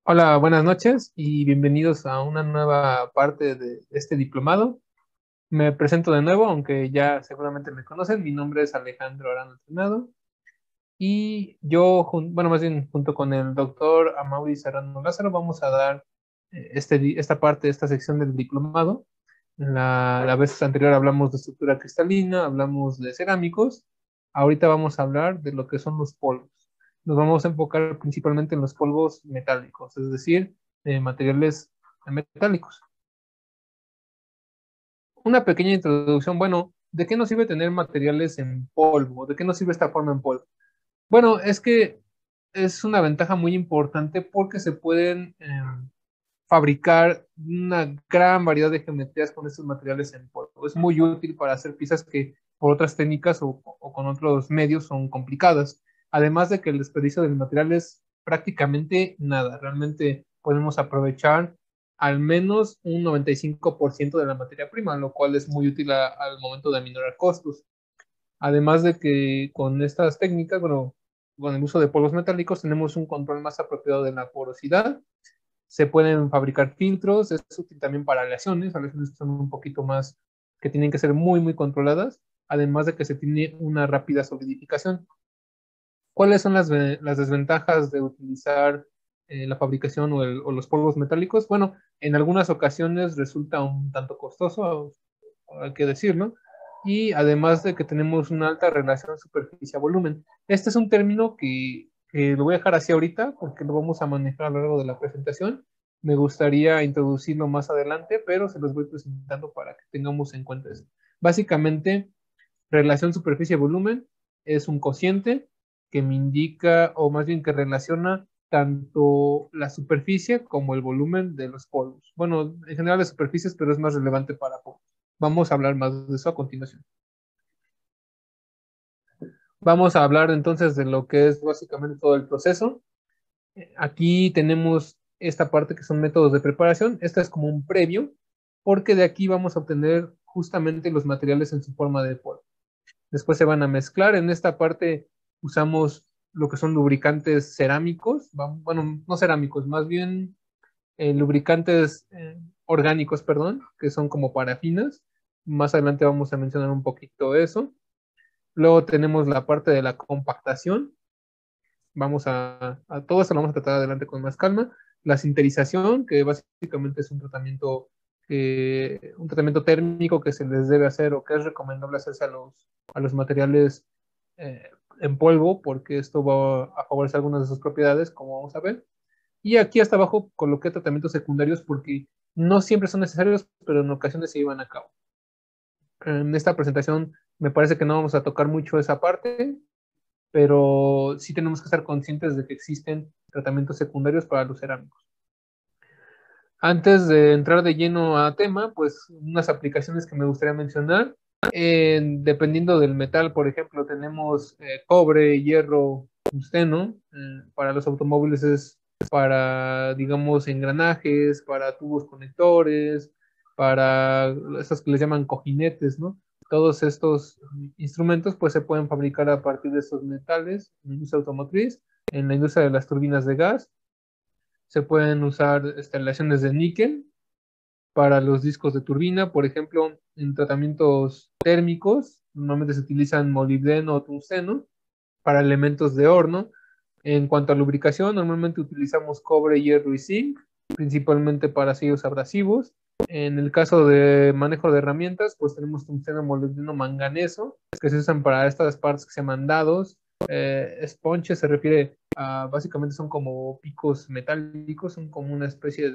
Hola, buenas noches y bienvenidos a una nueva parte de este diplomado. Me presento de nuevo, aunque ya seguramente me conocen. Mi nombre es Alejandro Arano Entrenado y yo, bueno, más bien junto con el doctor Amaury Serrano Lázaro, vamos a dar esta parte, esta sección del diplomado. La vez anterior hablamos de estructura cristalina, hablamos de cerámicos. Ahorita vamos a hablar de lo que son los polvos. Nos vamos a enfocar principalmente en los polvos metálicos, es decir, materiales metálicos. Una pequeña introducción, bueno, ¿de qué nos sirve tener materiales en polvo? ¿De qué nos sirve esta forma en polvo? Bueno, es que es una ventaja muy importante porque se pueden fabricar una gran variedad de geometrías con estos materiales en polvo. Es muy útil para hacer piezas que por otras técnicas o con otros medios son complicadas. Además de que el desperdicio del material es prácticamente nada. Realmente podemos aprovechar al menos un 95% de la materia prima, lo cual es muy útil al momento de aminorar costos. Además de que con estas técnicas, bueno, con el uso de polvos metálicos tenemos un control más apropiado de la porosidad. Se pueden fabricar filtros, es útil también para aleaciones que son un poquito más, que tienen que ser muy, muy controladas, además de que se tiene una rápida solidificación. ¿Cuáles son las desventajas de utilizar la fabricación o los polvos metálicos? Bueno, en algunas ocasiones resulta un tanto costoso, hay que decir, ¿no? Y además de que tenemos una alta relación superficie-volumen. Este es un término que lo voy a dejar así ahorita porque lo vamos a manejar a lo largo de la presentación. Me gustaría introducirlo más adelante, pero se los voy presentando para que tengamos en cuenta esto. Básicamente, relación superficie-volumen es un cociente que me indica, o más bien que relaciona tanto la superficie como el volumen de los polvos. Bueno, en general de superficies, pero es más relevante para polvos. Vamos a hablar más de eso a continuación. Vamos a hablar entonces de lo que es básicamente todo el proceso. Aquí tenemos esta parte que son métodos de preparación. Esta es como un previo, porque de aquí vamos a obtener justamente los materiales en su forma de polvo. Después se van a mezclar. En esta parte usamos lo que son lubricantes cerámicos, bueno, no cerámicos, más bien lubricantes orgánicos, perdón, que son como parafinas. Más adelante vamos a mencionar un poquito eso. Luego tenemos la parte de la compactación. Todo esto lo vamos a tratar adelante con más calma. La sinterización, que básicamente es un tratamiento térmico que se les debe hacer o que es recomendable hacerse a los materiales eh, en polvo, porque esto va a favorecer algunas de sus propiedades, como vamos a ver. Y aquí hasta abajo coloqué tratamientos secundarios porque no siempre son necesarios, pero en ocasiones se llevan a cabo. En esta presentación me parece que no vamos a tocar mucho esa parte, pero sí tenemos que estar conscientes de que existen tratamientos secundarios para los cerámicos. Antes de entrar de lleno a tema, pues unas aplicaciones que me gustaría mencionar. Dependiendo del metal, por ejemplo, tenemos cobre, hierro, tungsteno. Para los automóviles es para, digamos, engranajes, para tubos conectores, para esos que les llaman cojinetes, ¿no? Todos estos instrumentos pues se pueden fabricar a partir de estos metales en la industria automotriz, en la industria de las turbinas de gas. Se pueden usar aleaciones de níquel para los discos de turbina, por ejemplo, en tratamientos térmicos, normalmente se utilizan molibdeno o tungsteno para elementos de horno. En cuanto a lubricación, normalmente utilizamos cobre, hierro y zinc, principalmente para sellos abrasivos. En el caso de manejo de herramientas, pues tenemos tungsteno, molibdeno, manganeso, que se usan para estas partes que se llaman dados. Esponche se refiere a, básicamente son como picos metálicos, son como una especie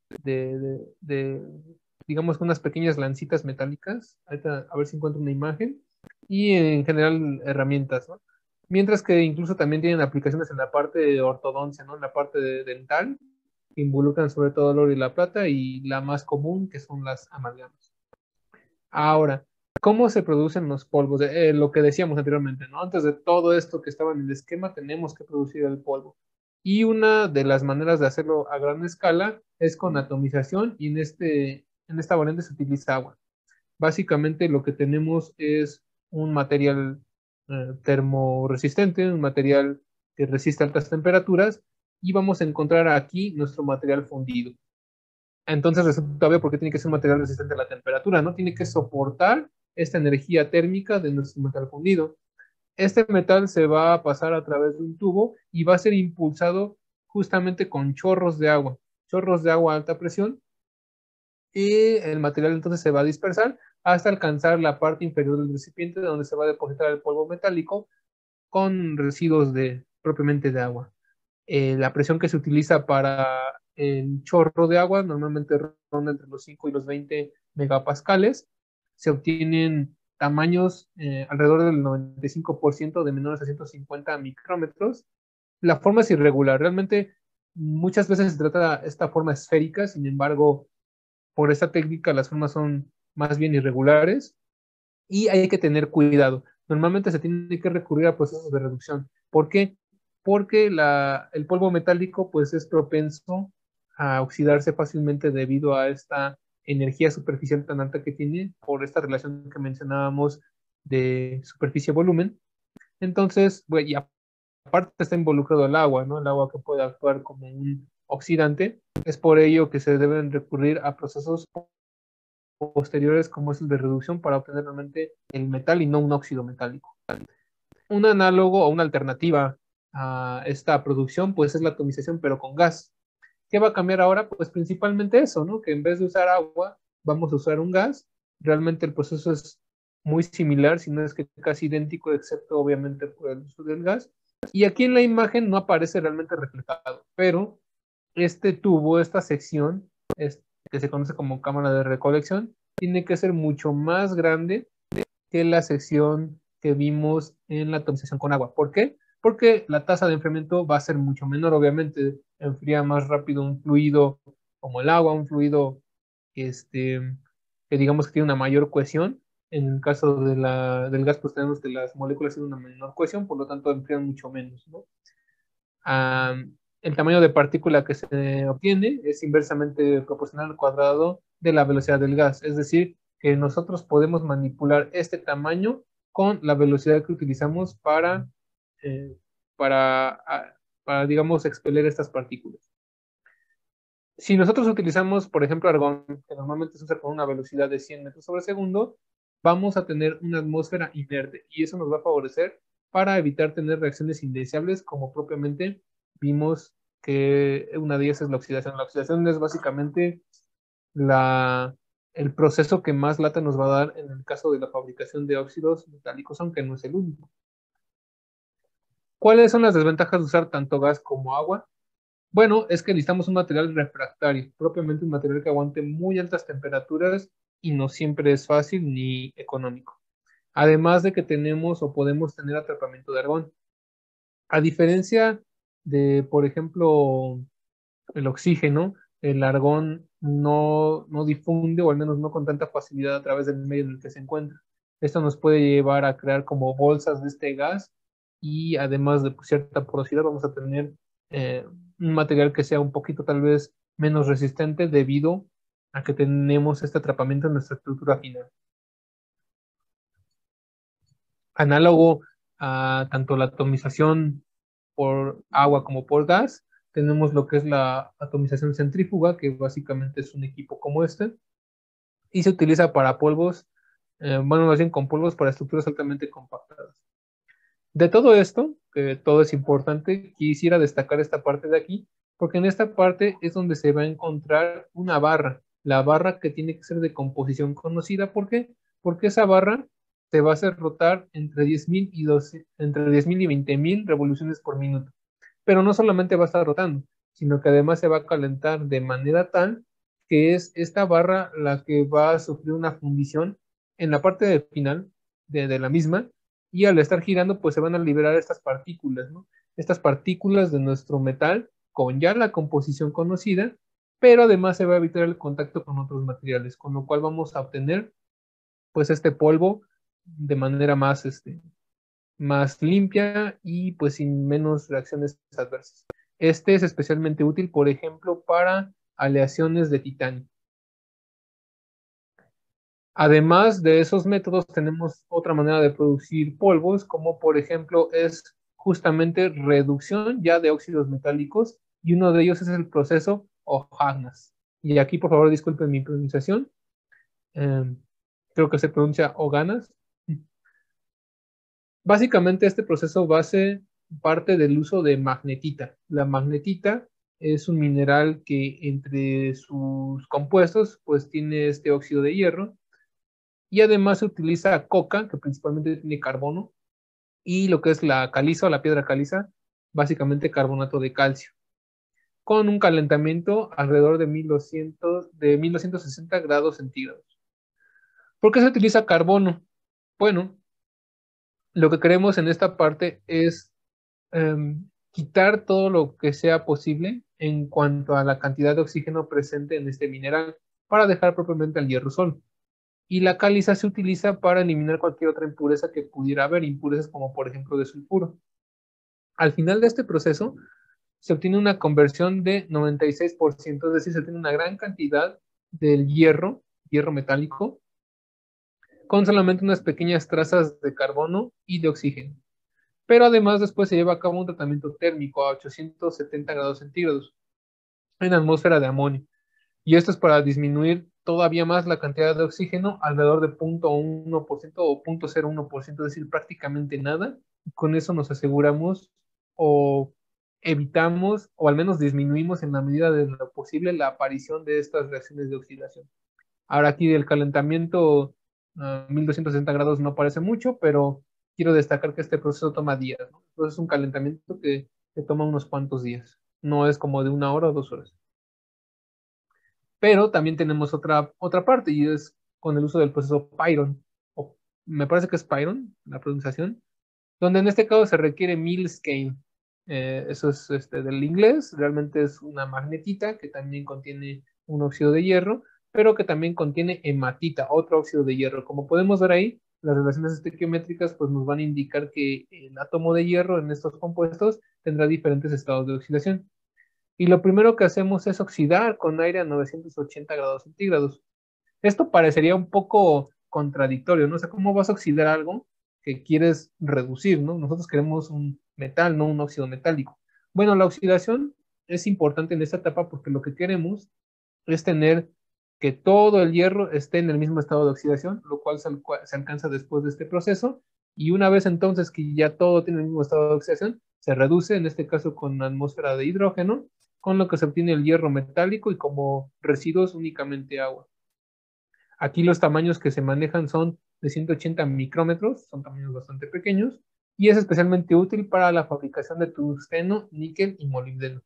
de, digamos, unas pequeñas lancitas metálicas. Ahorita, a ver si encuentro una imagen. Y en general herramientas, ¿no? Mientras que incluso también tienen aplicaciones en la parte de ortodoncia, ¿no? En la parte dental, que involucran sobre todo el oro y la plata, y la más común, que son las amalgamas. Ahora, ¿cómo se producen los polvos? Lo que decíamos anteriormente, ¿no? Antes de todo esto que estaba en el esquema, tenemos que producir el polvo. Y una de las maneras de hacerlo a gran escala es con atomización, y en esta variante se utiliza agua. Básicamente lo que tenemos es un material termoresistente, un material que resiste altas temperaturas, y vamos a encontrar aquí nuestro material fundido. Entonces resulta obvio porque tiene que ser un material resistente a la temperatura, ¿no? Tiene que soportar esta energía térmica de nuestro metal fundido. Este metal se va a pasar a través de un tubo y va a ser impulsado justamente con chorros de agua a alta presión, y el material entonces se va a dispersar hasta alcanzar la parte inferior del recipiente donde se va a depositar el polvo metálico con residuos propiamente de agua. La presión que se utiliza para el chorro de agua normalmente ronda entre los 5 y los 20 megapascales. Se obtienen tamaños alrededor del 95% de menores a 150 micrómetros. La forma es irregular, realmente muchas veces se trata de esta forma esférica, sin embargo, por esta técnica las formas son más bien irregulares y hay que tener cuidado. Normalmente se tiene que recurrir a procesos de reducción. ¿Por qué? Porque el polvo metálico pues es propenso a oxidarse fácilmente debido a esta energía superficial tan alta que tiene por esta relación que mencionábamos de superficie-volumen. Entonces, bueno, y aparte está involucrado el agua, ¿no? El agua que puede actuar como un oxidante. Es por ello que se deben recurrir a procesos posteriores como es el de reducción para obtener realmente el metal y no un óxido metálico. Un análogo o una alternativa a esta producción pues es la atomización pero con gas. ¿Qué va a cambiar ahora? Pues principalmente eso, ¿no? Que en vez de usar agua vamos a usar un gas. Realmente el proceso es muy similar, si no es que casi idéntico, excepto obviamente por el uso del gas. Y aquí en la imagen no aparece realmente reflejado, pero este tubo, esta sección, que se conoce como cámara de recolección, tiene que ser mucho más grande que la sección que vimos en la atomización con agua. ¿Por qué? Porque la tasa de enfriamiento va a ser mucho menor, obviamente, enfría más rápido un fluido como el agua, un fluido este, que digamos que tiene una mayor cohesión. En el caso del gas, pues tenemos que las moléculas tienen una menor cohesión, por lo tanto enfrían mucho menos, ¿no? El tamaño de partícula que se obtiene es inversamente proporcional al cuadrado de la velocidad del gas. Es decir, que nosotros podemos manipular este tamaño con la velocidad que utilizamos eh, para, para, digamos, expeler estas partículas. Si nosotros utilizamos, por ejemplo, argón, que normalmente se usa con una velocidad de 100 metros sobre segundo, vamos a tener una atmósfera inerte y eso nos va a favorecer para evitar tener reacciones indeseables como propiamente vimos que una de ellas es la oxidación. La oxidación es básicamente la, el proceso que más lata nos va a dar en el caso de la fabricación de óxidos metálicos, aunque no es el único. ¿Cuáles son las desventajas de usar tanto gas como agua? Bueno, es que necesitamos un material refractario, propiamente un material que aguante muy altas temperaturas y no siempre es fácil ni económico. Además de que tenemos o podemos tener atrapamiento de argón. A diferencia de, por ejemplo, el oxígeno, el argón no difunde o al menos no con tanta facilidad a través del medio en el que se encuentra. Esto nos puede llevar a crear como bolsas de este gas y además de cierta porosidad vamos a tener un material que sea un poquito tal vez menos resistente debido a que tenemos este atrapamiento en nuestra estructura final. Análogo a tanto la atomización por agua como por gas, tenemos lo que es la atomización centrífuga, que básicamente es un equipo como este, y se utiliza para polvos, bueno, más bien con polvos para estructuras altamente compactadas. De todo esto, que todo es importante, quisiera destacar esta parte de aquí, porque en esta parte es donde se va a encontrar una barra, la barra que tiene que ser de composición conocida. ¿Por qué? Porque esa barra se va a hacer rotar entre 10.000 y entre 10.000 y 20.000 revoluciones por minuto. Pero no solamente va a estar rotando, sino que además se va a calentar de manera tal que es esta barra la que va a sufrir una fundición en la parte final de la misma, y al estar girando pues se van a liberar estas partículas, ¿no? Estas partículas de nuestro metal con ya la composición conocida, pero además se va a evitar el contacto con otros materiales, con lo cual vamos a obtener pues este polvo de manera más limpia y pues sin menos reacciones adversas. Este es especialmente útil, por ejemplo, para aleaciones de titanio. Además de esos métodos, tenemos otra manera de producir polvos, como por ejemplo es justamente reducción ya de óxidos metálicos y uno de ellos es el proceso Hoagnas. Y aquí, por favor, disculpen mi pronunciación. Eh, Creo que se pronuncia Hoganas. Básicamente, este proceso base parte del uso de magnetita. La magnetita es un mineral que entre sus compuestos, pues tiene este óxido de hierro y además se utiliza coca, que principalmente tiene carbono, y lo que es la caliza o la piedra caliza, básicamente carbonato de calcio, con un calentamiento alrededor de 1260 grados centígrados. ¿Por qué se utiliza carbono? Bueno, lo que queremos en esta parte es quitar todo lo que sea posible en cuanto a la cantidad de oxígeno presente en este mineral para dejar propiamente al hierro solo. Y la caliza se utiliza para eliminar cualquier otra impureza que pudiera haber, impurezas como por ejemplo de sulfuro. Al final de este proceso se obtiene una conversión de 96%, es decir, se obtiene una gran cantidad del hierro, hierro metálico, con solamente unas pequeñas trazas de carbono y de oxígeno. Pero además después se lleva a cabo un tratamiento térmico a 870 grados centígrados en atmósfera de amonio. Y esto es para disminuir todavía más la cantidad de oxígeno, alrededor de 0.1% o 0.01%, es decir, prácticamente nada. Con eso nos aseguramos o evitamos o al menos disminuimos en la medida de lo posible la aparición de estas reacciones de oxidación. Ahora aquí del calentamiento, 1260 grados no parece mucho, pero quiero destacar que este proceso toma días, ¿no? Entonces es un calentamiento que toma unos cuantos días, no es como de 1 hora o 2 horas. Pero también tenemos otra parte y es con el uso del proceso Pyron, o me parece que es Pyron la pronunciación, donde en este caso se requiere Millscale. Eso es del inglés, realmente es una magnetita que también contiene un óxido de hierro, pero que también contiene hematita, otro óxido de hierro. Como podemos ver ahí, las relaciones estequiométricas pues, nos van a indicar que el átomo de hierro en estos compuestos tendrá diferentes estados de oxidación. Y lo primero que hacemos es oxidar con aire a 980 grados centígrados. Esto parecería un poco contradictorio, ¿no? O sea, ¿cómo vas a oxidar algo que quieres reducir, ¿no? Nosotros queremos un metal, no un óxido metálico. Bueno, la oxidación es importante en esta etapa porque lo que queremos es tener que todo el hierro esté en el mismo estado de oxidación, lo cual se alcanza después de este proceso. Y una vez entonces que ya todo tiene el mismo estado de oxidación, se reduce, en este caso con atmósfera de hidrógeno, con lo que se obtiene el hierro metálico y como residuos únicamente agua. Aquí los tamaños que se manejan son de 180 micrómetros, son tamaños bastante pequeños, y es especialmente útil para la fabricación de tungsteno, níquel y molibdeno.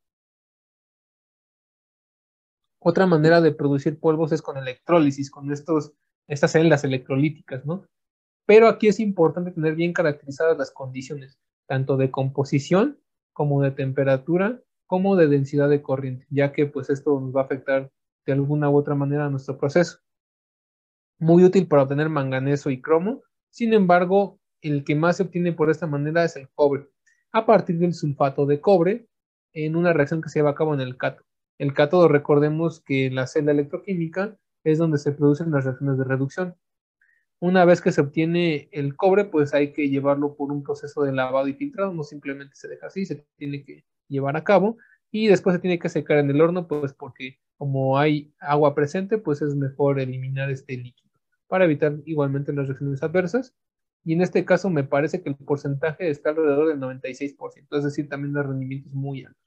Otra manera de producir polvos es con electrólisis, con estas celdas electrolíticas, ¿no? Pero aquí es importante tener bien caracterizadas las condiciones, tanto de composición como de temperatura, como de densidad de corriente, ya que pues esto nos va a afectar de alguna u otra manera a nuestro proceso. Muy útil para obtener manganeso y cromo. Sin embargo, el que más se obtiene por esta manera es el cobre, a partir del sulfato de cobre en una reacción que se lleva a cabo en el cátodo. El cátodo, recordemos que en la celda electroquímica es donde se producen las reacciones de reducción. Una vez que se obtiene el cobre, pues hay que llevarlo por un proceso de lavado y filtrado, no simplemente se deja así, se tiene que llevar a cabo y después se tiene que secar en el horno, pues porque como hay agua presente, pues es mejor eliminar este líquido para evitar igualmente las reacciones adversas. Y en este caso me parece que el porcentaje está alrededor del 96%, es decir, también los rendimientos muy altos.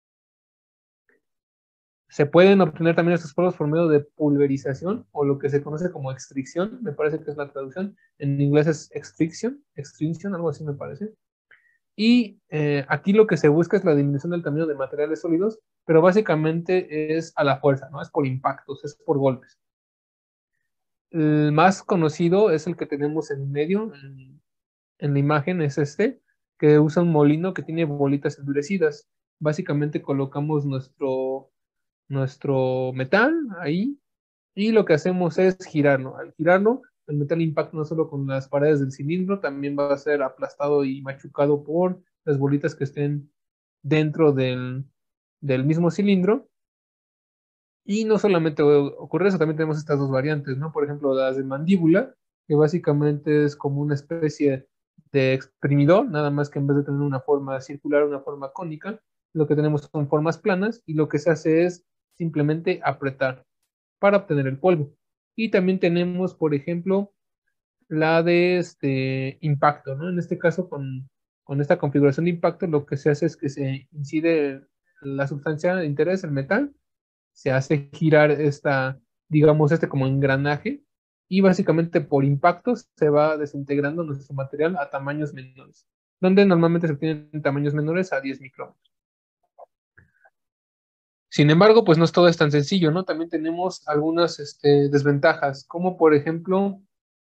Se pueden obtener también estos polvos por medio de pulverización o lo que se conoce como extracción, me parece que es la traducción. En inglés es extinction, algo así me parece. Y aquí lo que se busca es la disminución del tamaño de materiales sólidos, pero básicamente es a la fuerza, ¿no? Es por impactos, es por golpes. El más conocido es el que tenemos en medio, en la imagen, es que usa un molino que tiene bolitas endurecidas. Básicamente colocamos nuestro metal ahí y lo que hacemos es girarlo. Al girarlo, el metal impacta no solo con las paredes del cilindro, también va a ser aplastado y machucado por las bolitas que estén dentro del mismo cilindro. Y no solamente ocurre eso, también tenemos estas dos variantes, ¿no? Por ejemplo, las de mandíbula, que básicamente es como una especie de exprimidor, nada más que en vez de tener una forma circular, una forma cónica, lo que tenemos son formas planas y lo que se hace es simplemente apretar para obtener el polvo. Y también tenemos, por ejemplo, la de impacto, ¿no? En este caso, con esta configuración de impacto, lo que se hace es que se incide la sustancia de interés, el metal, se hace girar digamos, como engranaje, y básicamente por impacto se va desintegrando nuestro material a tamaños menores, donde normalmente se obtienen tamaños menores a 10 micrómetros. Sin embargo, pues no todo es tan sencillo, ¿no? También tenemos algunas desventajas, como por ejemplo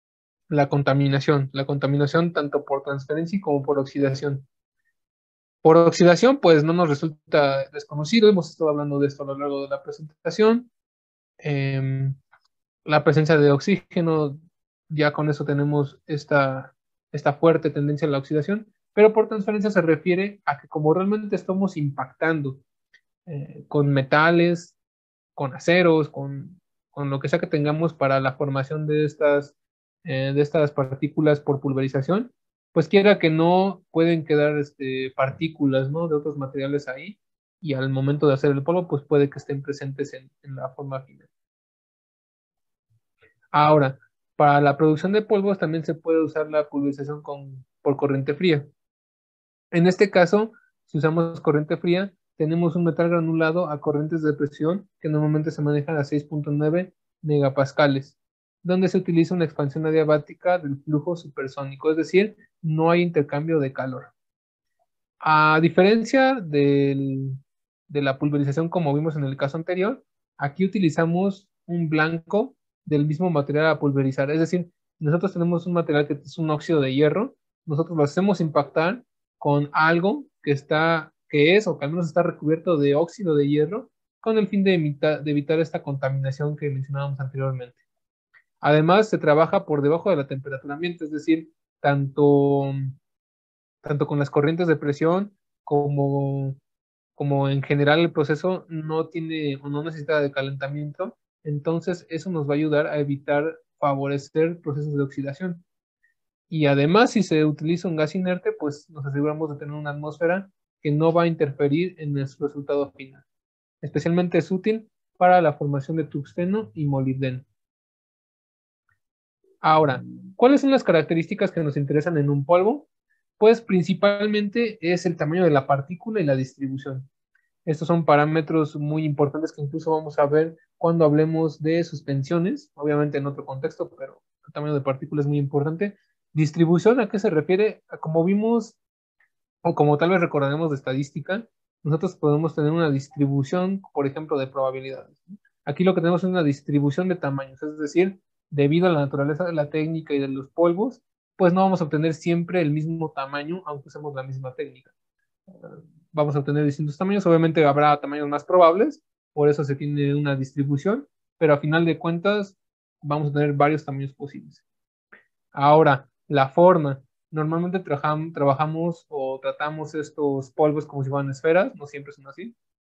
la contaminación tanto por transferencia como por oxidación. Por oxidación, pues no nos resulta desconocido, hemos estado hablando de esto a lo largo de la presentación. Em, la presencia de oxígeno, ya con eso tenemos esta fuerte tendencia a la oxidación, pero por transferencia se refiere a que como realmente estamos impactando con metales, con aceros, con lo que sea que tengamos para la formación de estas partículas por pulverización, pues quiera que no pueden quedar partículas, ¿no?, de otros materiales ahí, y al momento de hacer el polvo, pues puede que estén presentes en la forma final. Ahora, para la producción de polvos también se puede usar la pulverización por corriente fría. En este caso, si usamos corriente fría, tenemos un metal granulado a corrientes de presión que normalmente se manejan a 6.9 megapascales, donde se utiliza una expansión adiabática del flujo supersónico, es decir, no hay intercambio de calor. A diferencia de la pulverización como vimos en el caso anterior, aquí utilizamos un blanco del mismo material a pulverizar, es decir, nosotros tenemos un material que es un óxido de hierro, nosotros lo hacemos impactar con algo que es o que al menos está recubierto de óxido de hierro, con el fin de evitar esta contaminación que mencionábamos anteriormente. Además, se trabaja por debajo de la temperatura ambiente, es decir, tanto, tanto con las corrientes de presión como en general el proceso no tiene o no necesita de calentamiento, entonces eso nos va a ayudar a evitar favorecer procesos de oxidación. Y además, si se utiliza un gas inerte, pues nos aseguramos de tener una atmósfera que no va a interferir en nuestro resultado final. Especialmente es útil para la formación de tungsteno y molibdeno. Ahora, ¿cuáles son las características que nos interesan en un polvo? Pues principalmente es el tamaño de la partícula y la distribución. Estos son parámetros muy importantes que incluso vamos a ver cuando hablemos de suspensiones, obviamente en otro contexto, pero el tamaño de partícula es muy importante. Distribución, ¿a qué se refiere? Como vimos, o como tal vez recordaremos de estadística, nosotros podemos tener una distribución, por ejemplo, de probabilidades. Aquí lo que tenemos es una distribución de tamaños, es decir, debido a la naturaleza de la técnica y de los polvos, pues no vamos a obtener siempre el mismo tamaño, aunque usemos la misma técnica. Vamos a obtener distintos tamaños, obviamente habrá tamaños más probables, por eso se tiene una distribución, pero a final de cuentas vamos a tener varios tamaños posibles. Ahora, la forma. Normalmente trabajamos o tratamos estos polvos como si fueran esferas, no siempre son así.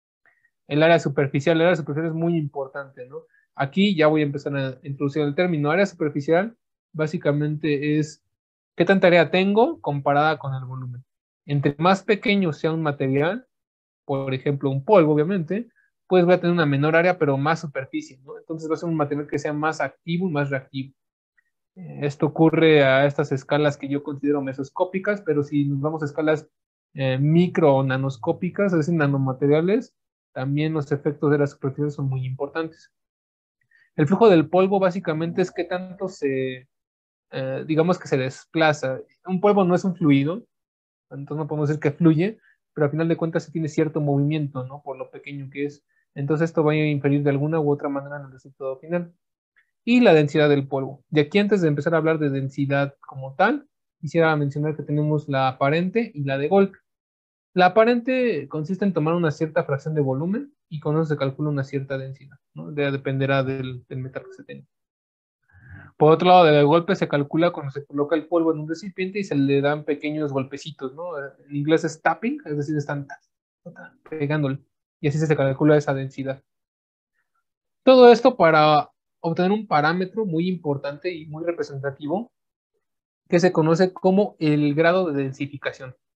El área superficial es muy importante, ¿no? Aquí ya voy a empezar a introducir el término. Área superficial básicamente es qué tanta área tengo comparada con el volumen. Entre más pequeño sea un material, por ejemplo un polvo obviamente, pues va a tener una menor área pero más superficie, ¿no? Entonces va a ser un material que sea más activo y más reactivo. Esto ocurre a estas escalas que yo considero mesoscópicas, pero si nos vamos a escalas micro o nanoscópicas, es decir, nanomateriales, también los efectos de las superficies son muy importantes. El flujo del polvo básicamente es que tanto digamos que se desplaza. Un polvo no es un fluido, entonces no podemos decir que fluye, pero al final de cuentas sí tiene cierto movimiento, ¿no? Por lo pequeño que es. Entonces esto va a inferir de alguna u otra manera en el resultado final. Y la densidad del polvo. De aquí antes de empezar a hablar de densidad como tal, quisiera mencionar que tenemos la aparente y la de golpe. La aparente consiste en tomar una cierta fracción de volumen y con eso se calcula una cierta densidad, ¿no? Dependerá del metal que se tenga. Por otro lado, de golpe se calcula cuando se coloca el polvo en un recipiente y se le dan pequeños golpecitos, ¿no? En inglés es tapping, es decir, están pegándole. Y así se calcula esa densidad. Todo esto para obtener un parámetro muy importante y muy representativo que se conoce como el grado de densificación.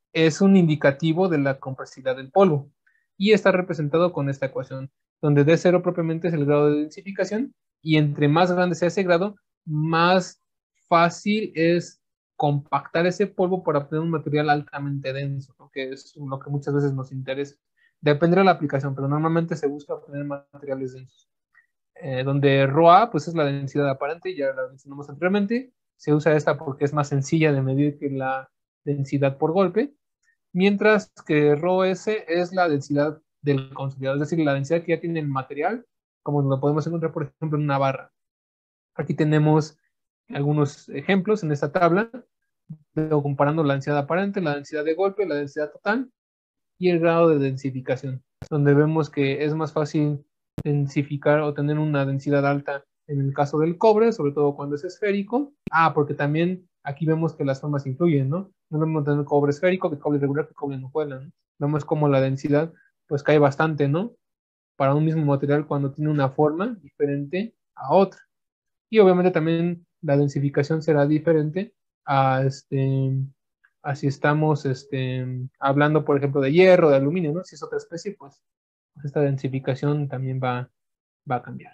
es un indicativo de la compresibilidad del polvo y está representado con esta ecuación, donde D0 propiamente es el grado de densificación y entre más grande sea ese grado, más fácil es compactar ese polvo para obtener un material altamente denso, ¿no? Que es lo que muchas veces nos interesa. Depende de la aplicación, pero normalmente se busca obtener materiales densos. Donde ρA pues es la densidad aparente, ya la mencionamos anteriormente, se usa esta porque es más sencilla de medir que la densidad por golpe, mientras que ρS es la densidad del consolidado, es decir, la densidad que ya tiene el material, como lo podemos encontrar, por ejemplo, en una barra. Aquí tenemos algunos ejemplos en esta tabla, comparando la densidad aparente, la densidad de golpe, la densidad total y el grado de densificación, donde vemos que es más fácil densificar o tener una densidad alta en el caso del cobre, sobre todo cuando es esférico. Porque también aquí vemos que las formas influyen, ¿no? No vemos tener cobre esférico que cobre regular que cobre en hojuela, ¿no? Vemos como la densidad pues cae bastante, ¿no? Para un mismo material cuando tiene una forma diferente a otra. Y obviamente también la densificación será diferente a si estamos hablando, por ejemplo, de hierro, de aluminio, ¿no? Si es otra especie, pues esta densificación también va a cambiar.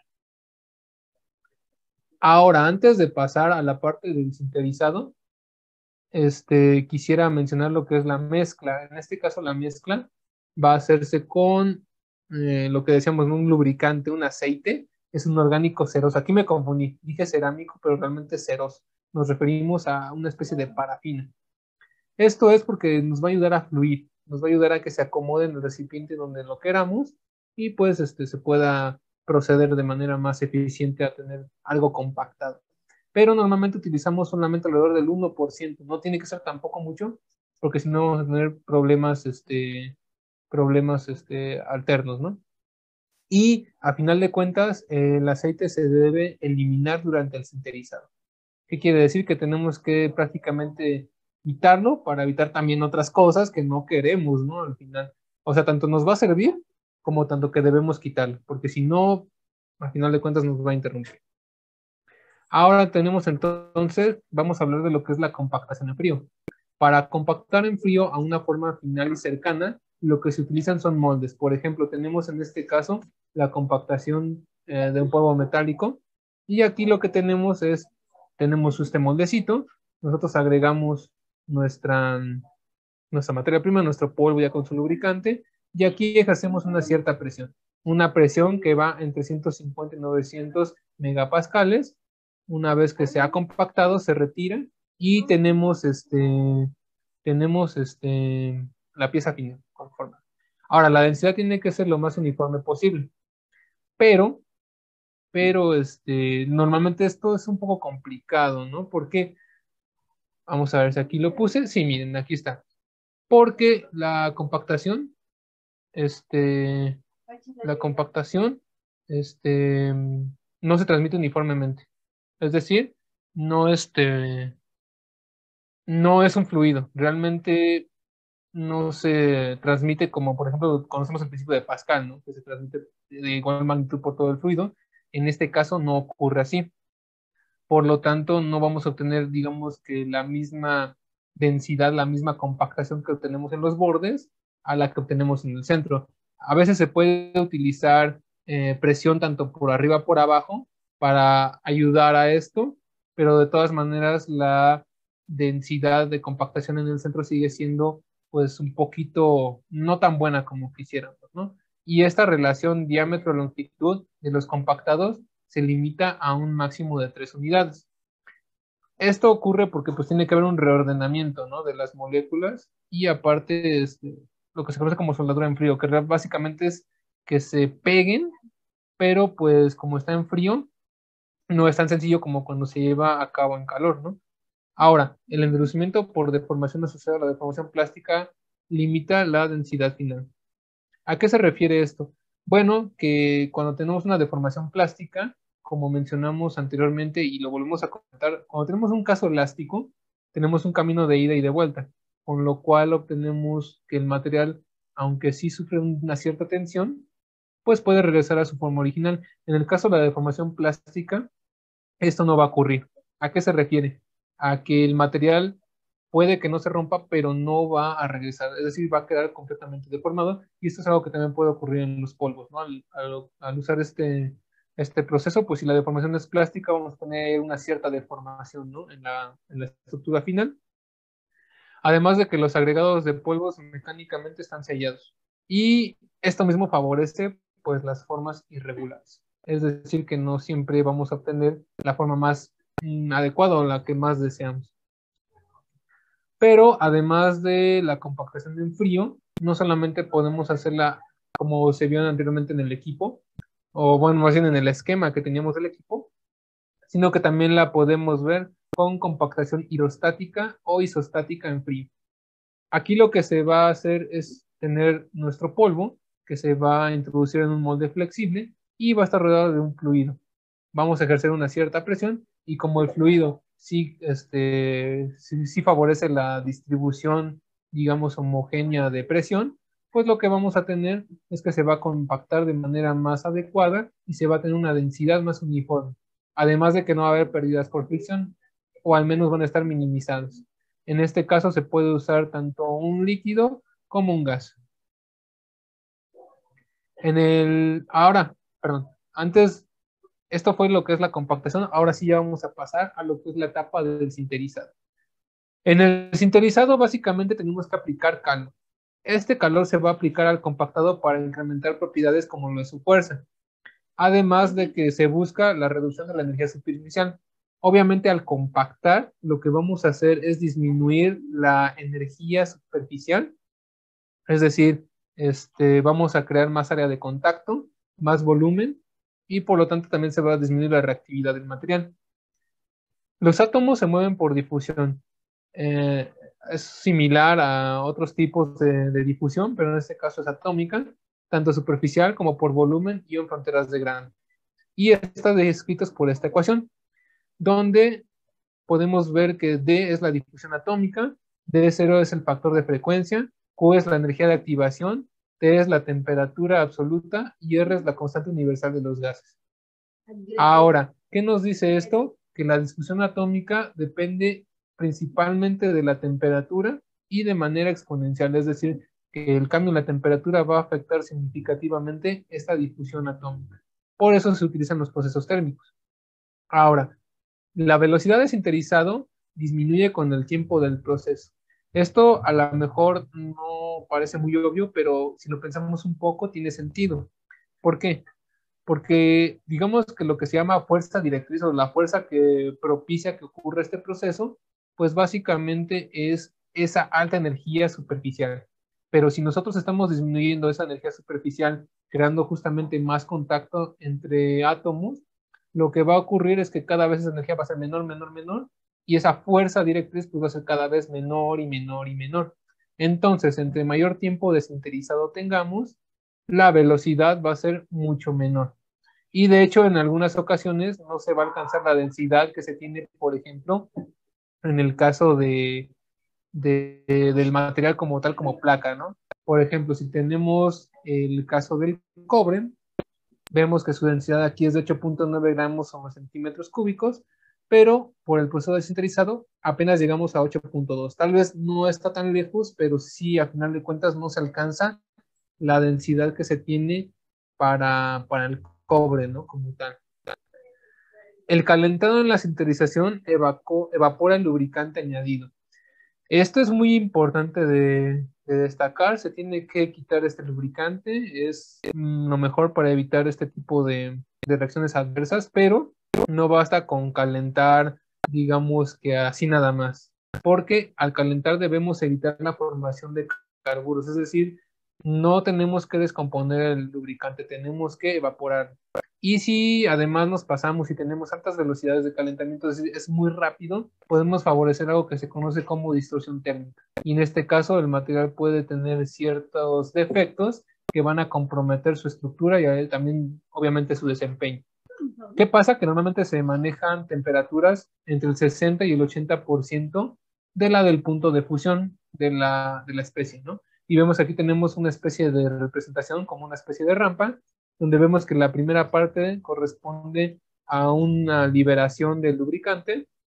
Ahora, antes de pasar a la parte del sinterizado, quisiera mencionar lo que es la mezcla. En este caso, la mezcla va a hacerse con lo que decíamos, ¿no? Un lubricante, un aceite, es un orgánico ceroso. Aquí me confundí, dije cerámico, pero realmente es ceroso. Nos referimos a una especie de parafina. Esto es porque nos va a ayudar a fluir, nos va a ayudar a que se acomode en el recipiente donde lo queramos y pues se pueda proceder de manera más eficiente a tener algo compactado. Pero normalmente utilizamos solamente alrededor del 1%, no tiene que ser tampoco mucho, porque si no vamos a tener problemas alternos, ¿no? Y a final de cuentas, el aceite se debe eliminar durante el sinterizado. ¿Qué quiere decir? Que tenemos que prácticamente quitarlo para evitar también otras cosas que no queremos, ¿no? Al final. O sea, tanto nos va a servir como tanto que debemos quitarlo, porque si no, al final de cuentas nos va a interrumpir. Ahora tenemos entonces, vamos a hablar de lo que es la compactación en frío. Para compactar en frío a una forma final y cercana, lo que se utilizan son moldes. Por ejemplo, tenemos en este caso la compactación de un polvo metálico. Y aquí lo que tenemos este moldecito. Nosotros agregamos nuestra, nuestra materia prima, nuestro polvo ya con su lubricante. Y aquí ejercemos una cierta presión. Una presión que va entre 150 y 900 megapascales. Una vez que se ha compactado, se retira y tenemos la pieza final conformada. Ahora, la densidad tiene que ser lo más uniforme posible, pero, normalmente esto es un poco complicado, ¿no? Porque, vamos a ver si aquí lo puse, sí, miren, aquí está. Porque este, la compactación, este, no se transmite uniformemente. Es decir, no, no es un fluido, realmente no se transmite como, por ejemplo, conocemos el principio de Pascal, ¿no? Que se transmite de igual magnitud por todo el fluido. En este caso no ocurre así. Por lo tanto, no vamos a obtener, digamos, que la misma densidad, la misma compactación que obtenemos en los bordes a la que obtenemos en el centro. A veces se puede utilizar presión tanto por arriba como por abajo para ayudar a esto, pero de todas maneras la densidad de compactación en el centro sigue siendo pues un poquito no tan buena como quisiéramos, ¿no? Y esta relación diámetro-longitud de los compactados se limita a un máximo de 3 unidades. Esto ocurre porque pues tiene que haber un reordenamiento, ¿no? De las moléculas y aparte lo que se conoce como soldadura en frío, que básicamente es que se peguen, pero pues como está en frío, no es tan sencillo como cuando se lleva a cabo en calor, ¿no? Ahora, el endurecimiento por deformación asociada a la deformación plástica limita la densidad final. ¿A qué se refiere esto? Bueno, que cuando tenemos una deformación plástica, como mencionamos anteriormente y lo volvemos a comentar, cuando tenemos un caso elástico, tenemos un camino de ida y de vuelta, con lo cual obtenemos que el material, aunque sí sufre una cierta tensión, pues puede regresar a su forma original. En el caso de la deformación plástica, esto no va a ocurrir. ¿A qué se refiere? A que el material puede que no se rompa, pero no va a regresar, es decir, va a quedar completamente deformado, y esto es algo que también puede ocurrir en los polvos, ¿no? Al usar este proceso, pues si la deformación es plástica, vamos a tener una cierta deformación, ¿no? En la estructura final. Además de que los agregados de polvos mecánicamente están sellados. Y esto mismo favorece pues las formas irregulares. Es decir, que no siempre vamos a obtener la forma más adecuada o la que más deseamos. Pero además de la compactación en frío, no solamente podemos hacerla como se vio anteriormente en el equipo, o bueno, más bien en el esquema que teníamos del equipo, sino que también la podemos ver con compactación hidrostática o isostática en frío. Aquí lo que se va a hacer es tener nuestro polvo que se va a introducir en un molde flexible y va a estar rodeado de un fluido. Vamos a ejercer una cierta presión y como el fluido sí favorece la distribución, digamos, homogénea de presión, pues lo que vamos a tener es que se va a compactar de manera más adecuada y se va a tener una densidad más uniforme. Además de que no va a haber pérdidas por fricción, o al menos van a estar minimizadas. En este caso se puede usar tanto un líquido como un gas. Perdón, antes, esto fue lo que es la compactación, ahora sí ya vamos a pasar a lo que es la etapa del sinterizado. En el sinterizado básicamente tenemos que aplicar calor. Este calor se va a aplicar al compactado para incrementar propiedades como lo de su fuerza, además de que se busca la reducción de la energía superficial. Obviamente al compactar, lo que vamos a hacer es disminuir la energía superficial, es decir, vamos a crear más área de contacto, más volumen, y por lo tanto también se va a disminuir la reactividad del material. Los átomos se mueven por difusión. Eh, es similar a otros tipos de difusión, pero en este caso es atómica, tanto superficial como por volumen y en fronteras de grano. Y está descrito por esta ecuación, donde podemos ver que D es la difusión atómica, D0 es el factor de frecuencia, Q es la energía de activación, T es la temperatura absoluta y R es la constante universal de los gases. Ahora, ¿qué nos dice esto? Que la difusión atómica depende principalmente de la temperatura y de manera exponencial, es decir, que el cambio en la temperatura va a afectar significativamente esta difusión atómica. Por eso se utilizan los procesos térmicos. Ahora, la velocidad de sinterizado disminuye con el tiempo del proceso. Esto a lo mejor no parece muy obvio, pero si lo pensamos un poco, tiene sentido. ¿Por qué? Porque digamos que lo que se llama fuerza directriz o la fuerza que propicia que ocurra este proceso, pues básicamente es esa alta energía superficial. Pero si nosotros estamos disminuyendo esa energía superficial, creando justamente más contacto entre átomos, lo que va a ocurrir es que cada vez esa energía va a ser menor, menor, menor, y esa fuerza directriz pues va a ser cada vez menor y menor y menor. Entonces, entre mayor tiempo de sinterizado tengamos, la velocidad va a ser mucho menor. Y de hecho, en algunas ocasiones no se va a alcanzar la densidad que se tiene, por ejemplo, en el caso del material como tal, como placa, ¿no? Por ejemplo, si tenemos el caso del cobre, vemos que su densidad aquí es de 8.9 gramos sobre centímetros cúbicos, pero por el proceso de sinterizado apenas llegamos a 8.2. Tal vez no está tan lejos, pero sí, a final de cuentas, no se alcanza la densidad que se tiene para el cobre, ¿no? Como tal. El calentado en la sinterización evapora el lubricante añadido. Esto es muy importante de destacar, se tiene que quitar este lubricante, es lo mejor para evitar este tipo de reacciones adversas, pero no basta con calentar, digamos que así nada más, porque al calentar debemos evitar la formación de carburos, es decir, no tenemos que descomponer el lubricante, tenemos que evaporar. Y si además nos pasamos y tenemos altas velocidades de calentamiento, es decir, es muy rápido, podemos favorecer algo que se conoce como distorsión térmica. Y en este caso, el material puede tener ciertos defectos que van a comprometer su estructura y también, obviamente, su desempeño. ¿Qué pasa? Que normalmente se manejan temperaturas entre el 60 y el 80% de la del punto de fusión de la especie, ¿no? Y vemos aquí tenemos una especie de representación como una especie de rampa, donde vemos que la primera parte corresponde a una liberación del lubricante,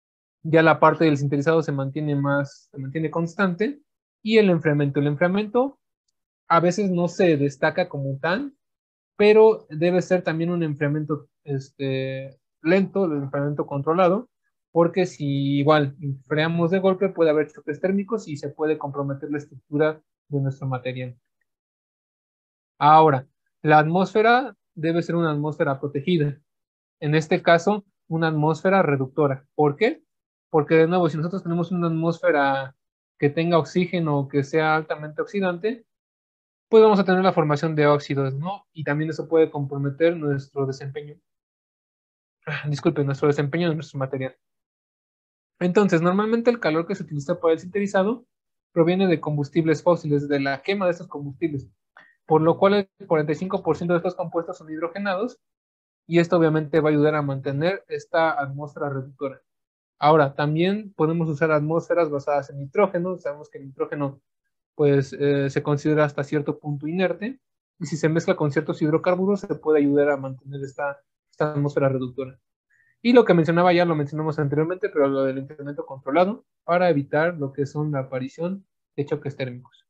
Ya la parte del sinterizado se mantiene constante. Y el enfriamiento a veces no se destaca como tal, pero debe ser también un enfriamiento lento, el enfriamiento controlado, porque si igual enfriamos de golpe puede haber choques térmicos y se puede comprometer la estructura de nuestro material. Ahora, la atmósfera debe ser una atmósfera protegida. En este caso, una atmósfera reductora. ¿Por qué? Porque de nuevo, si nosotros tenemos una atmósfera que tenga oxígeno o que sea altamente oxidante, pues vamos a tener la formación de óxidos, ¿no? Y también eso puede comprometer nuestro desempeño, disculpe, nuestro desempeño de nuestro material. Entonces, normalmente el calor que se utiliza para el sinterizado proviene de combustibles fósiles, de la quema de estos combustibles, por lo cual el 45% de estos compuestos son hidrogenados y esto obviamente va a ayudar a mantener esta atmósfera reductora. Ahora, también podemos usar atmósferas basadas en nitrógeno. Sabemos que el nitrógeno pues se considera hasta cierto punto inerte y si se mezcla con ciertos hidrocarburos se puede ayudar a mantener esta atmósfera reductora. Y lo que mencionaba ya lo mencionamos anteriormente, pero lo del incremento controlado para evitar lo que son la aparición de choques térmicos.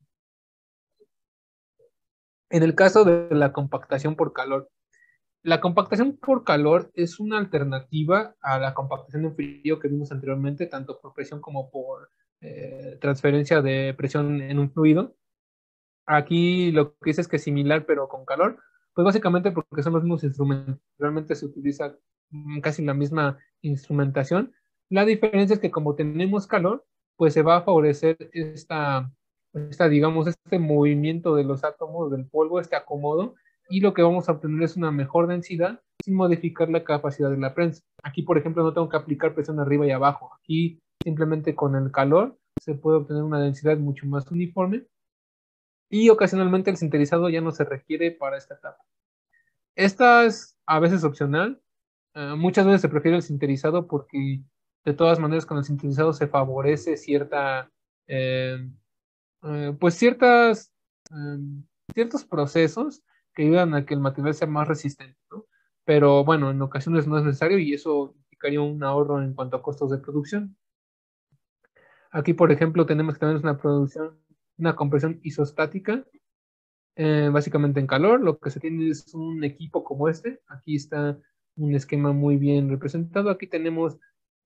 En el caso de la compactación por calor, la compactación por calor es una alternativa a la compactación en frío que vimos anteriormente, tanto por presión como por transferencia de presión en un fluido. Aquí lo que dice es que es similar, pero con calor, pues básicamente porque son los mismos instrumentos. Realmente se utiliza casi la misma instrumentación. La diferencia es que como tenemos calor, pues se va a favorecer digamos, este movimiento de los átomos del polvo, este acomodo, y lo que vamos a obtener es una mejor densidad sin modificar la capacidad de la prensa. Aquí, por ejemplo, no tengo que aplicar presión arriba y abajo. Aquí simplemente con el calor se puede obtener una densidad mucho más uniforme y ocasionalmente el sinterizado ya no se requiere para esta etapa. Esta es a veces opcional, muchas veces se prefiere el sinterizado porque de todas maneras con el sinterizado se favorece eh, pues eh, ciertos procesos que ayudan a que el material sea más resistente, ¿no? Pero bueno, en ocasiones no es necesario y eso implicaría un ahorro en cuanto a costos de producción. Aquí, por ejemplo, tenemos que tener una compresión isostática básicamente en calor. Lo que se tiene es un equipo como este. Aquí está un esquema muy bien representado. Aquí tenemos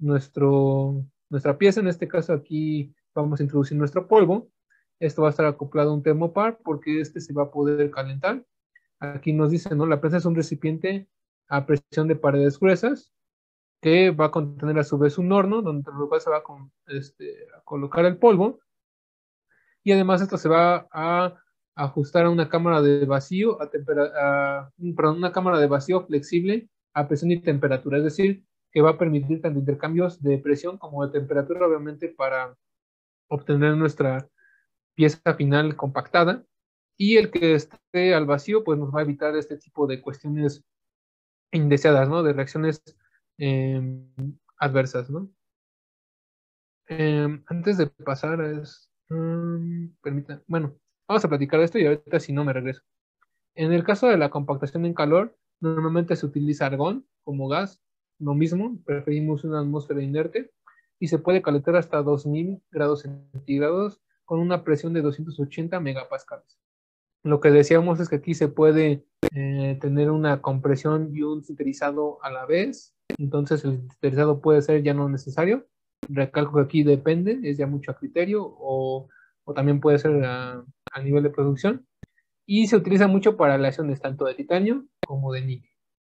nuestra pieza. En este caso, aquí vamos a introducir nuestro polvo. Esto va a estar acoplado a un termopar porque este se va a poder calentar. Aquí nos dice, ¿no? La prensa es un recipiente a presión de paredes gruesas que va a contener a su vez un horno donde lo cual se va a colocar el polvo y además esto se va a ajustar a una cámara de vacío perdón, una cámara de vacío flexible a presión y temperatura, es decir, que va a permitir tanto intercambios de presión como de temperatura, obviamente, para obtener nuestra pieza final compactada. Y el que esté al vacío, pues nos va a evitar este tipo de cuestiones indeseadas, ¿no? De reacciones eh, adversas, ¿no? Antes de pasar bueno, vamos a platicar de esto y ahorita si no me regreso. En el caso de la compactación en calor, normalmente se utiliza argón como gas, lo mismo, preferimos una atmósfera inerte y se puede calentar hasta 2000 grados centígrados con una presión de 280 megapascales. Lo que decíamos es que aquí se puede tener una compresión y un sinterizado a la vez, entonces el sinterizado puede ser ya no necesario. Recalco que aquí depende, es ya mucho a criterio o también puede ser a nivel de producción y se utiliza mucho para aleaciones tanto de titanio como de níquel.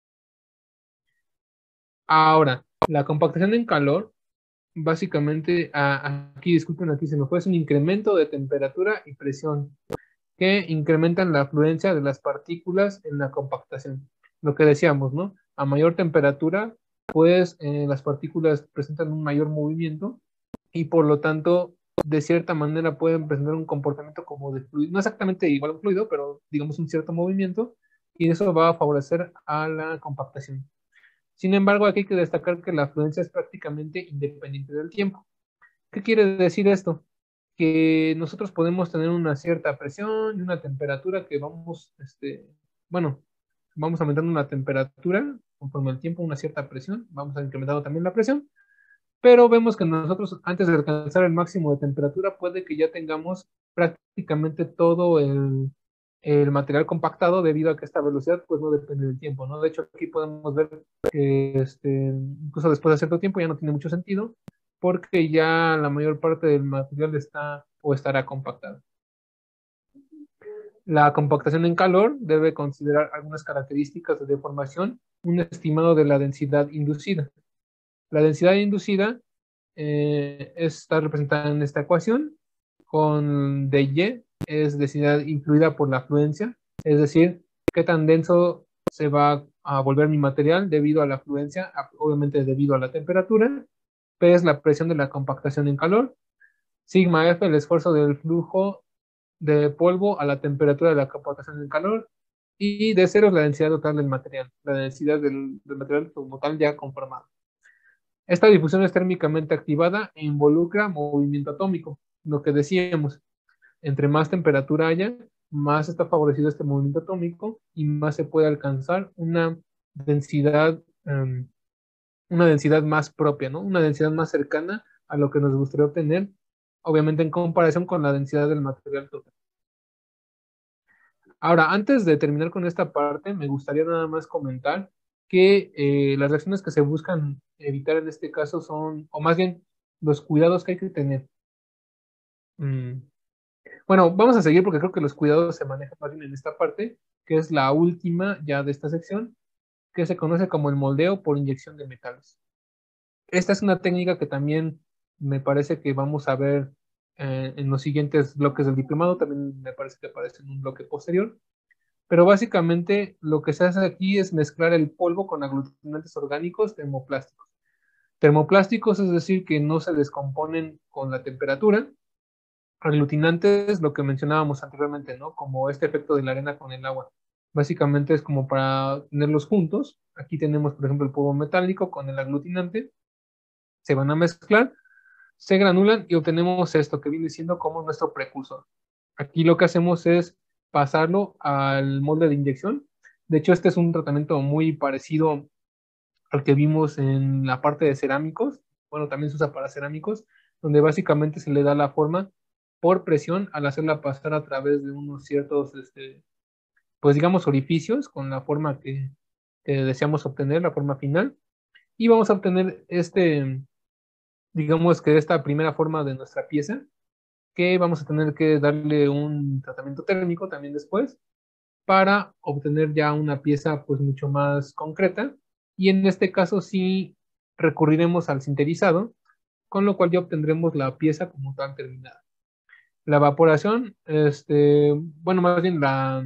Ahora, la compactación en calor, básicamente, aquí disculpen, aquí se me fue, es un incremento de temperatura y presión que incrementan la fluencia de las partículas en la compactación. Lo que decíamos, ¿no? A mayor temperatura, pues las partículas presentan un mayor movimiento y por lo tanto, de cierta manera pueden presentar un comportamiento como de fluido, no exactamente igual a un fluido, pero digamos un cierto movimiento y eso va a favorecer a la compactación. Sin embargo, aquí hay que destacar que la fluencia es prácticamente independiente del tiempo. ¿Qué quiere decir esto? Que nosotros podemos tener una cierta presión y una temperatura que bueno, vamos aumentando la temperatura conforme el tiempo, una cierta presión, vamos incrementando también la presión, pero vemos que nosotros antes de alcanzar el máximo de temperatura puede que ya tengamos prácticamente todo el material compactado debido a que esta velocidad pues no depende del tiempo, ¿no? De hecho aquí podemos ver que incluso después de cierto tiempo ya no tiene mucho sentido porque ya la mayor parte del material está o estará compactado. La compactación en calor debe considerar algunas características de deformación, un estimado de la densidad inducida. La densidad inducida está representada en esta ecuación con dy, es densidad influida por la afluencia, es decir, qué tan denso se va a volver mi material debido a la afluencia, obviamente debido a la temperatura. P es la presión de la compactación en calor. Sigma F, el esfuerzo del flujo de polvo a la temperatura de la compactación en calor. Y D cero es la densidad total del material, la densidad del material como tal ya conformado. Esta difusión es térmicamente activada e involucra movimiento atómico. Lo que decíamos, entre más temperatura haya, más está favorecido este movimiento atómico y más se puede alcanzar densidad, um, una densidad más propia, ¿no? Una densidad más cercana a lo que nos gustaría obtener, obviamente en comparación con la densidad del material total. Ahora, antes de terminar con esta parte, me gustaría nada más comentar que las reacciones que se buscan evitar en este caso son, o más bien, los cuidados que hay que tener. Mm, Bueno, vamos a seguir porque creo que los cuidados se manejan más bien en esta parte, que es la última ya de esta sección, que se conoce como el moldeo por inyección de metales. Esta es una técnica que también me parece que vamos a ver en los siguientes bloques del diplomado, también me parece que aparece en un bloque posterior. Pero básicamente lo que se hace aquí es mezclar el polvo con aglutinantes orgánicos termoplásticos. Termoplásticos es decir que no se descomponen con la temperatura. Aglutinantes, lo que mencionábamos anteriormente, ¿no? Como este efecto de la arena con el agua. Básicamente es como para tenerlos juntos. Aquí tenemos, por ejemplo, el polvo metálico con el aglutinante. Se van a mezclar, se granulan y obtenemos esto que viene siendo como nuestro precursor. Aquí lo que hacemos es pasarlo al molde de inyección. De hecho, este es un tratamiento muy parecido al que vimos en la parte de cerámicos. Bueno, también se usa para cerámicos, donde básicamente se le da la forma por presión al hacerla pasar a través de unos ciertos, pues digamos, orificios con la forma que deseamos obtener, la forma final. Y vamos a obtener digamos que esta primera forma de nuestra pieza, que vamos a tener que darle un tratamiento térmico también después para obtener ya una pieza pues mucho más concreta y en este caso sí recurriremos al sinterizado, con lo cual ya obtendremos la pieza como tal terminada. La evaporación, bueno, más bien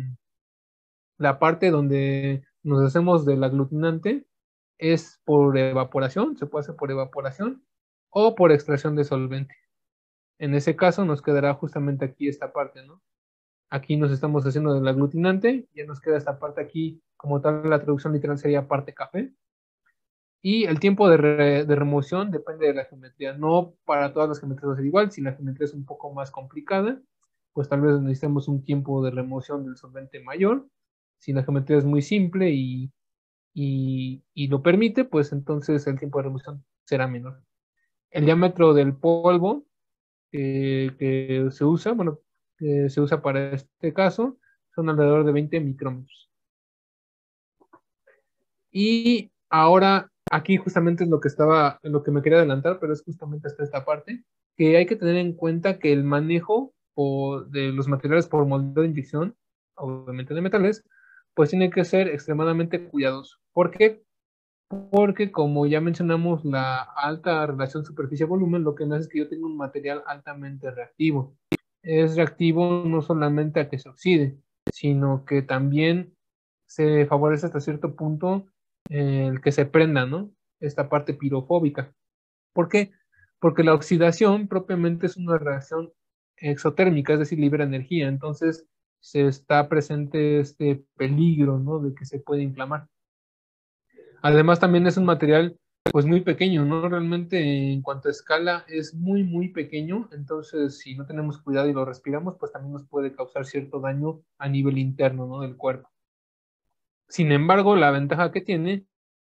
la parte donde nos hacemos del aglutinante es por evaporación, se puede hacer por evaporación o por extracción de solvente. En ese caso nos quedará justamente aquí esta parte, ¿no? Aquí nos estamos haciendo del aglutinante, ya nos queda esta parte aquí, como tal la traducción literal sería parte café. Y el tiempo de remoción depende de la geometría. No para todas las geometrías va a ser igual. Si la geometría es un poco más complicada, pues tal vez necesitemos un tiempo de remoción del solvente mayor. Si la geometría es muy simple y lo permite, pues entonces el tiempo de remoción será menor. El diámetro del polvo que se usa, bueno, que se usa para este caso, son alrededor de 20 micrómetros. Y ahora, aquí justamente es lo que me quería adelantar, pero es justamente hasta esta parte, que hay que tener en cuenta que el manejo de los materiales por moldeo de inyección, obviamente de metales, pues tiene que ser extremadamente cuidadoso. ¿Por qué? Porque como ya mencionamos, la alta relación superficie-volumen lo que hace es que yo tenga un material altamente reactivo. Es reactivo no solamente a que se oxide, sino que también se favorece hasta cierto punto el que se prenda, ¿no? Esta parte pirofóbica. ¿Por qué? Porque la oxidación propiamente es una reacción exotérmica, es decir, libera energía. Entonces, se está presente este peligro, ¿no? De que se puede inflamar. Además, también es un material pues muy pequeño, ¿no? Realmente en cuanto a escala es muy, muy pequeño, entonces si no tenemos cuidado y lo respiramos, pues también nos puede causar cierto daño a nivel interno, ¿no? Del cuerpo. Sin embargo, la ventaja que tiene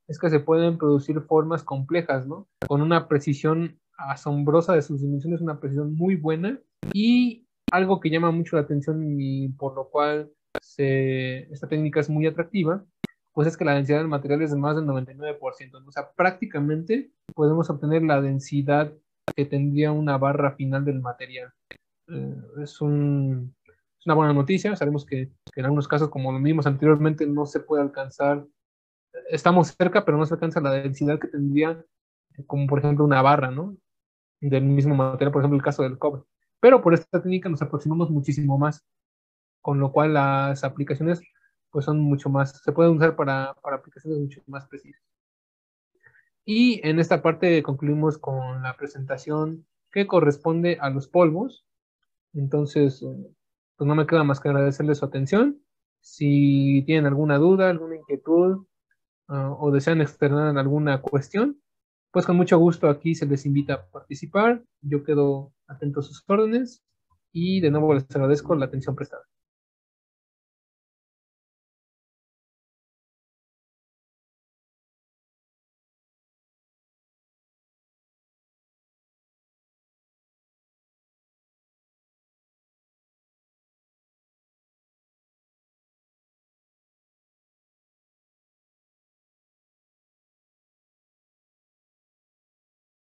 es que se pueden producir formas complejas, ¿no? Con una precisión asombrosa de sus dimensiones, una precisión muy buena y algo que llama mucho la atención y por lo cual esta técnica es muy atractiva, pues es que la densidad del material es de más del 99%, ¿no? O sea, prácticamente podemos obtener la densidad que tendría una barra final del material. Eh, es es una buena noticia. Sabemos que en algunos casos, como lo vimos anteriormente, no se puede alcanzar, estamos cerca, pero no se alcanza la densidad que tendría, como por ejemplo una barra, ¿no? Del mismo material, por ejemplo el caso del cobre. Pero por esta técnica nos aproximamos muchísimo más, con lo cual las aplicaciones pues son mucho más, se pueden usar para aplicaciones mucho más precisas. Y en esta parte concluimos con la presentación que corresponde a los polvos. Entonces, pues no me queda más que agradecerles su atención. Si tienen alguna duda, alguna inquietud, o desean externar alguna cuestión, pues con mucho gusto aquí se les invita a participar. Yo quedo atento a sus órdenes y de nuevo les agradezco la atención prestada.